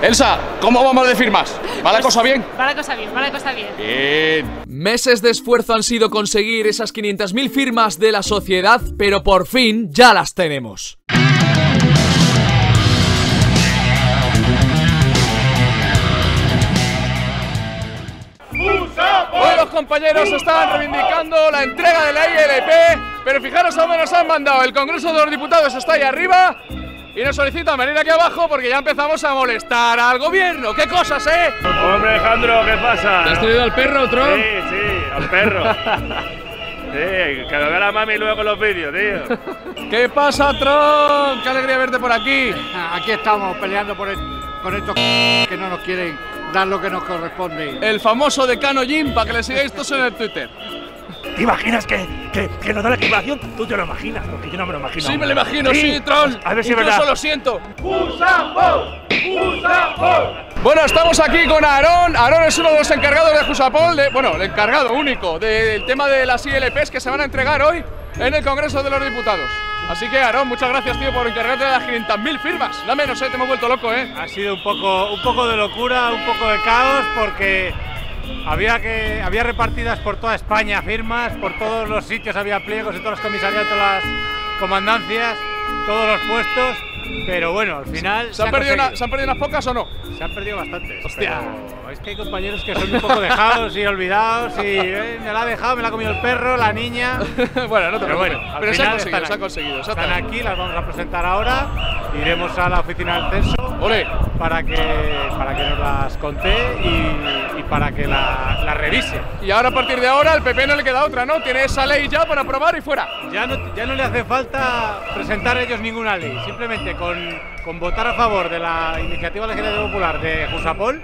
Elsa, ¿cómo vamos de firmas? ¿Va la cosa bien? Va la cosa bien, va la cosa bien. Bien. Meses de esfuerzo han sido conseguir esas 500.000 firmas de la sociedad, pero por fin ya las tenemos. Hoy los compañeros estaban reivindicando la entrega de la ILP, pero fijaros a dónde nos han mandado. El Congreso de los Diputados está ahí arriba y nos solicitan venir aquí abajo porque ya empezamos a molestar al gobierno. ¡Qué cosas, eh! Hombre, Alejandro, ¿qué pasa? ¿Te has traído al perro, Tron? Sí, al perro. Sí, que lo vea la mami luego con los vídeos, tío. ¿Qué pasa, Tron? ¡Qué alegría verte por aquí! Aquí estamos peleando con estos que no nos quieren dar lo que nos corresponde. El famoso decano Jim, para que le sigáis todos en el Twitter. ¿Te imaginas que nos da la equivocación? Tú te lo imaginas, porque yo no me lo imagino. Sí, me lo imagino, sí, Tron. A ver si es incluso verdad. Lo siento. Bueno, estamos aquí con Aarón. Aarón es uno de los encargados de Jusapol, bueno, el encargado único del tema de las ILPs que se van a entregar hoy en el Congreso de los Diputados. Así que, Aarón, muchas gracias, tío, por encargarte de las 500.000 firmas. No menos, te hemos vuelto loco, Ha sido un poco de locura, un poco de caos, porque había repartidas por toda España firmas, por todos los sitios había pliegos, en todos los comisariatos, las comandancias, todos los puestos, pero bueno, al final ¿Se han perdido unas pocas o no? Se han perdido bastantes. Hostia. Es que hay compañeros que son un poco dejados y olvidados y me la ha dejado, me la ha comido el perro, la niña. Bueno, no te preocupes. Pero se ha conseguido, Están aquí, las vamos a presentar ahora. Iremos a la oficina del censo. ¡Ole! Para que nos las conté y para que la revise. Y ahora, a partir de ahora, al PP no le queda otra, ¿no? Tiene esa ley ya para aprobar y fuera. Ya no le hace falta presentar a ellos ninguna ley. Simplemente con votar a favor de la iniciativa legislativa popular de Jusapol,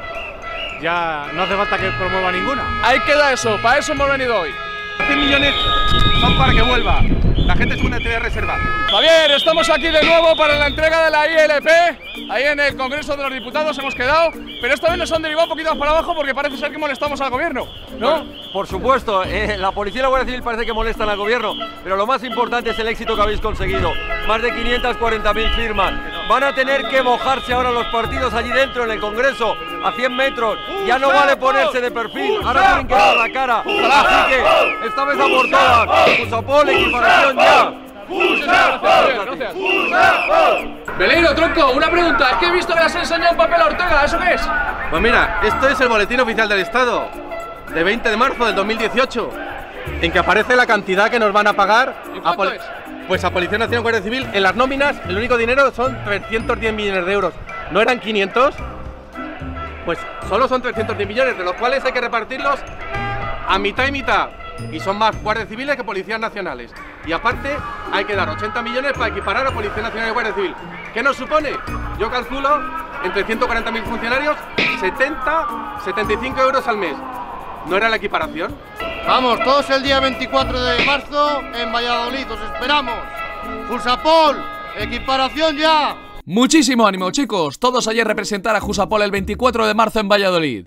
ya no hace falta que promueva ninguna. Ahí queda eso, para eso hemos venido hoy. 100 millones son para que vuelva. La gente es una entidad reservada. Javier, estamos aquí de nuevo para la entrega de la ILP. Ahí en el Congreso de los Diputados hemos quedado, pero esta vez nos han derivado un poquito más para abajo porque parece ser que molestamos al gobierno, ¿no? Por supuesto, la policía y la Guardia Civil parece que molestan al gobierno, pero lo más importante es el éxito que habéis conseguido. Más de 540.000 firmas. Van a tener que mojarse ahora los partidos allí dentro en el Congreso, a 100 metros. Ya no vale ponerse de perfil, ahora tienen que dar la cara. Así que, esta vez a por todas. Jusapol, equiparación ya. Gracias. Beleiro, tronco, una pregunta. Es que he visto que le has enseñado un papel a Ortega, ¿eso qué es? Pues mira, esto es el Boletín Oficial del Estado, de 20 de marzo del 2018, en que aparece la cantidad que nos van a pagar ¿Y cuánto es? Pues a Policía Nacional y Guardia Civil. En las nóminas, el único dinero son 310 millones de euros. ¿No eran 500? Pues solo son 310 millones, de los cuales hay que repartirlos a mitad y mitad. Y son más guardias civiles que policías nacionales. Y aparte hay que dar 80 millones para equiparar a Policía Nacional y Guardia Civil. ¿Qué nos supone? Yo calculo entre 140.000 funcionarios 75 euros al mes. ¿No era la equiparación? Vamos, todos el día 24 de marzo en Valladolid, os esperamos. Jusapol, equiparación ya. Muchísimo ánimo, chicos. Todos ayer representar a Jusapol el 24 de marzo en Valladolid.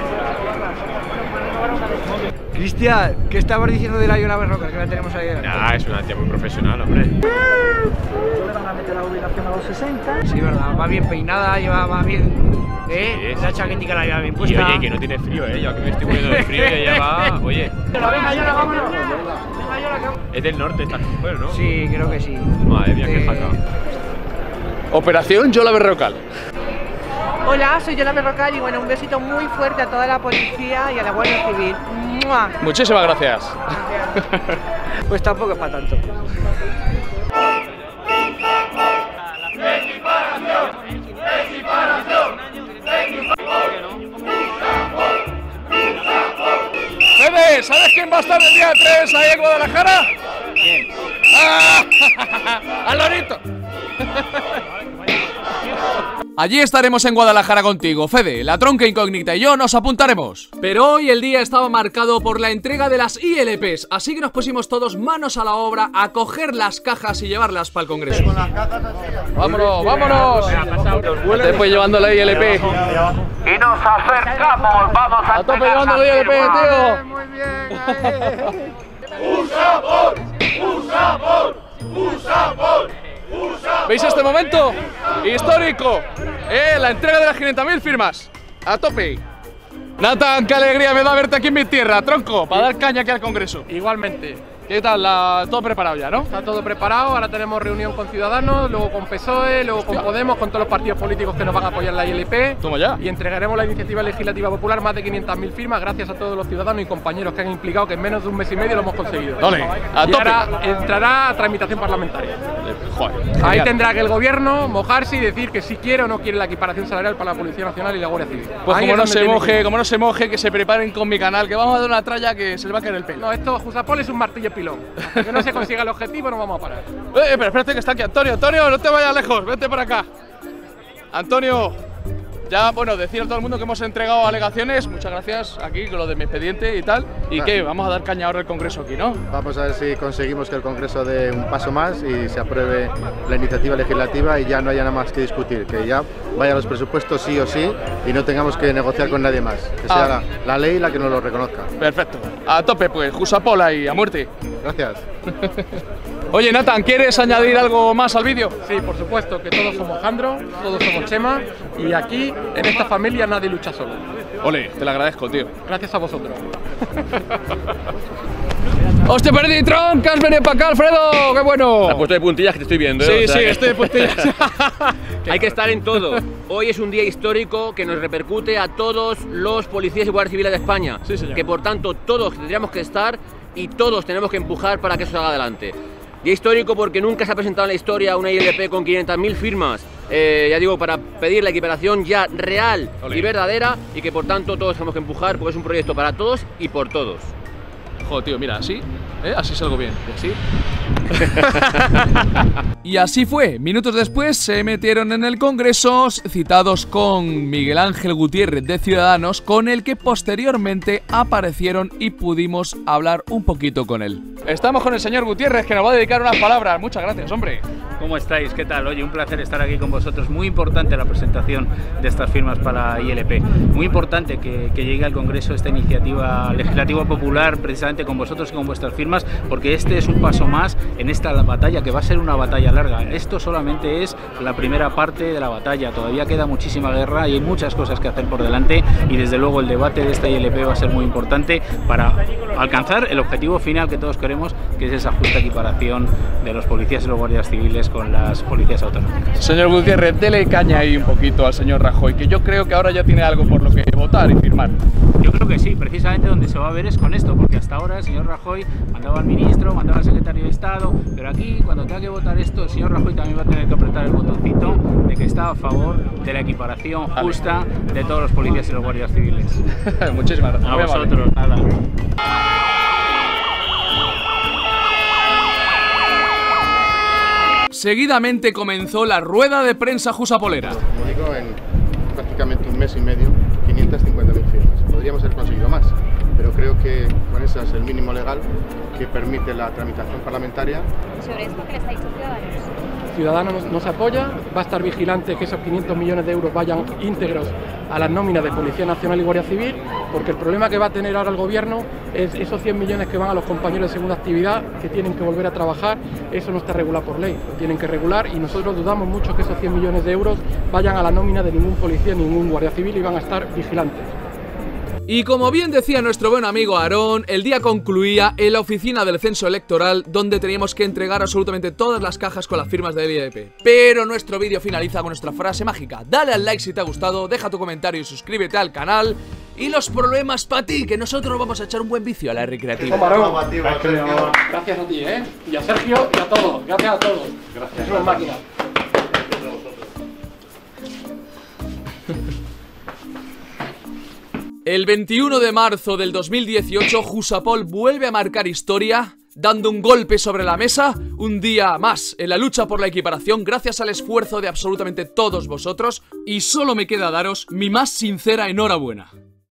Cristian, ¿qué estabas diciendo de la Yola Berroca que la tenemos ahí delante? Ah, es una tía muy profesional, hombre. ¿Le van a meter la obligación a los 60? Sí, verdad, va bien peinada, va bien. Sí, La chaquetica la lleva bien Y puesta. oye, que no tiene frío, yo que me estoy muriendo de frío y ella va. Oye, Venga, Yola, vámonos. es del norte esta mujer, ¿no? Sí, creo que sí. Madre mía, qué jaca. Operación Yola Berrocal. Hola, soy Yola Berrocal y bueno, un besito muy fuerte a toda la policía y a la Guardia Civil. ¡Mua! Muchísimas gracias. Pues tampoco es para tanto. Fede, ¿sabes quién va a estar el día 3 ahí en Guadalajara? ¿Quién? ¡Al Lorito! Allí estaremos en Guadalajara contigo, Fede, la tronca incógnita y yo nos apuntaremos. Pero hoy el día estaba marcado por la entrega de las ILPs, así que nos pusimos todos manos a la obra a coger las cajas y llevarlas para el Congreso. ¡Vámonos, vámonos! Te voy llevando la ILP. Y nos acercamos, vamos a tope llevando la ILP, tío. Muy bien, ahí. ¡Jusapol! ¡Jusapol! ¡Jusapol! ¿Veis este momento? Histórico. La entrega de las 500.000 firmas. A tope. Nathan, qué alegría me da verte aquí en mi tierra, tronco, para dar caña aquí al Congreso. Igualmente. ¿Qué tal? Todo preparado ya, ¿no? Está todo preparado, ahora tenemos reunión con Ciudadanos, luego con PSOE, luego con Podemos, con todos los partidos políticos que nos van a apoyar la ILP. Toma ya. Y entregaremos la iniciativa legislativa popular, más de 500.000 firmas, gracias a todos los ciudadanos y compañeros que han implicado, que en menos de un mes y medio lo hemos conseguido. Dale, a y tope. ahora entrará a tramitación parlamentaria. Joder, ahí tendrá que el gobierno mojarse y decir que si quiere o no quiere la equiparación salarial para la Policía Nacional y la Guardia Civil. Pues como no se moje, que se preparen con mi canal, que vamos a dar una tralla que se le va a caer el pelo. No, esto Jusapol es un martillo pilón. Hasta que no se consiga el objetivo no vamos a parar. Pero espérate que está aquí Antonio. Antonio, no te vayas lejos, vente para acá. Antonio, ya, bueno, decir a todo el mundo que hemos entregado alegaciones, muchas gracias aquí con lo de mi expediente y tal. Y que vamos a dar caña ahora al Congreso aquí, ¿no? Vamos a ver si conseguimos que el Congreso dé un paso más y se apruebe la iniciativa legislativa y ya no haya nada más que discutir, que ya vayan los presupuestos sí o sí y no tengamos que negociar con nadie más, que sea la ley la que nos lo reconozca. Perfecto, a tope pues, Jusapol ahí, a muerte. Gracias. Oye, Nathan, ¿quieres añadir algo más al vídeo? Sí, por supuesto, que todos somos Jandro, todos somos Chema y aquí, en esta familia, nadie lucha solo. Ole, te lo agradezco, tío. Gracias a vosotros. ¡Hostia, perdí, Tron! ¡Que has venido para acá, Alfredo! ¡Qué bueno! Te has puesto de puntillas que te estoy viendo, Sí, ¿eh? sí, estoy de puntillas. Hay que estar en todo. Hoy es un día histórico que nos repercute a todos los policías y guardias civiles de España. Sí, señor. Que por tanto todos tendríamos que estar y todos tenemos que empujar para que eso salga adelante. Día histórico porque nunca se ha presentado en la historia una ILP con 500.000 firmas, ya digo, para pedir la equiparación ya real y verdadera y que por tanto todos tenemos que empujar porque es un proyecto para todos y por todos. Joder, tío, mira, así, así salgo bien, y así. Y así fue. Minutos después se metieron en el Congreso, citados con Miguel Ángel Gutiérrez de Ciudadanos, con el que posteriormente aparecieron y pudimos hablar un poquito con él. Estamos con el señor Gutiérrez, que nos va a dedicar unas palabras. Muchas gracias, hombre. ¿Cómo estáis? ¿Qué tal? Oye, un placer estar aquí con vosotros. Muy importante la presentación de estas firmas para ILP. Muy importante que llegue al Congreso esta iniciativa legislativa popular precisamente con vosotros y con vuestras firmas, porque este es un paso más en esta batalla que va a ser una batalla larga. Esto solamente es la primera parte de la batalla. Todavía queda muchísima guerra y hay muchas cosas que hacer por delante y desde luego el debate de esta ILP va a ser muy importante para alcanzar el objetivo final que todos queremos, que es esa justa equiparación de los policías y los guardias civiles con las policías autonómicas. Señor Gutiérrez, dele caña ahí un poquito al señor Rajoy, que yo creo que ahora ya tiene algo por lo que votar y firmar. Yo creo que sí, precisamente donde se va a ver es con esto, porque hasta ahora el señor Rajoy mandaba al ministro, mandaba al secretario de Estado, pero aquí cuando tenga que votar esto, el señor Rajoy también va a tener que apretar el botoncito de que está a favor de la equiparación justa de todos los policías y los guardias civiles. Muchísimas gracias. A vosotros, nada. Seguidamente comenzó la rueda de prensa jusapolera. Como digo, en prácticamente un mes y medio, 550.000 firmas. Podríamos haber conseguido más, pero creo que con eso es el mínimo legal que permite la tramitación parlamentaria. ¿Sobre esto qué les ha dicho Ciudadanos? Ciudadanos nos apoya, va a estar vigilante que esos 500 millones de euros vayan íntegros a las nóminas de Policía Nacional y Guardia Civil, porque el problema que va a tener ahora el gobierno es esos 100 millones que van a los compañeros de segunda actividad que tienen que volver a trabajar. Eso no está regulado por ley, lo tienen que regular y nosotros dudamos mucho que esos 100 millones de euros vayan a la nómina de ningún policía, ningún guardia civil y van a estar vigilantes. Y como bien decía nuestro buen amigo Aarón, el día concluía en la oficina del censo electoral, donde teníamos que entregar absolutamente todas las cajas con las firmas del ILP. Pero nuestro vídeo finaliza con nuestra frase mágica. Dale al like si te ha gustado, deja tu comentario y suscríbete al canal. Y los problemas para ti, que nosotros vamos a echar un buen vicio a la recreativa. Gracias a ti, y a Sergio y a todos. Gracias a todos. Gracias. Somos máquinas. El 21 de marzo del 2018, Jusapol vuelve a marcar historia, dando un golpe sobre la mesa, un día más en la lucha por la equiparación gracias al esfuerzo de absolutamente todos vosotros, y solo me queda daros mi más sincera enhorabuena.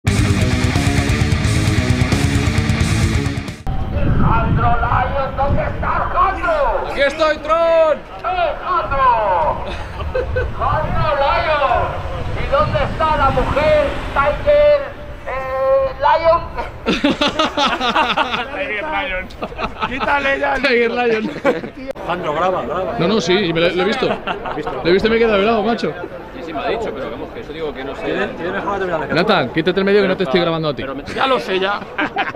¡Jandro Lion! ¿Dónde estás, Jandro? ¡Aquí estoy, Tron! ¡Jandro! ¡Jandro Lion! ¿Y dónde está la mujer Tiger Lion? Tiger Lion. Quítale ya. Tiger Lion. Alejandro, graba. No, sí, lo he visto. Lo he visto y me he quedado helado, macho. Sí, me ha dicho, pero vamos, que eso digo que no sé. Nathan, quítate el medio que no te estoy grabando a ti. Ya lo sé, ya.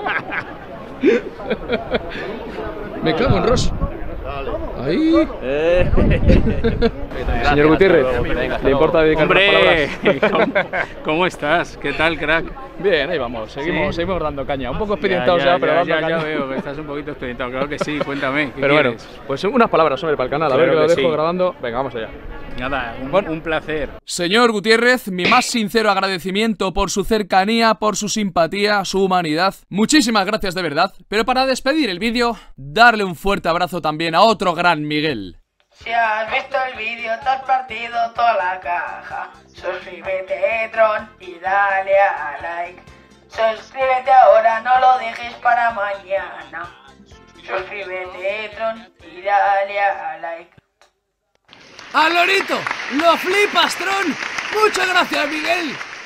Me cago en Ross. Ahí. Señor Gutiérrez, ¿le importa dedicar ¡hombre! ¿Cómo estás? ¿Qué tal, crack? Bien, ahí vamos, seguimos dando caña. Un poco expedientados pero dando ya caña. veo que estás un poquito expedientado, claro que sí, cuéntame. ¿Qué Pero quieres? bueno, pues unas palabras sobre para el canal, a ver que lo dejo grabando. Venga, vamos allá. Nada, un placer. Señor Gutiérrez, mi más sincero agradecimiento por su cercanía, por su simpatía, su humanidad. Muchísimas gracias de verdad. Pero para despedir el vídeo, darle un fuerte abrazo también a otro gran Miguel. Si has visto el vídeo te has partido toda la caja. Suscríbete, Tron, y dale a like. Suscríbete ahora, no lo dejes para mañana. Suscríbete, Tron, y dale a like. ¡Al lorito! ¡Lo flipas, Tron! ¡Muchas gracias, Miguel!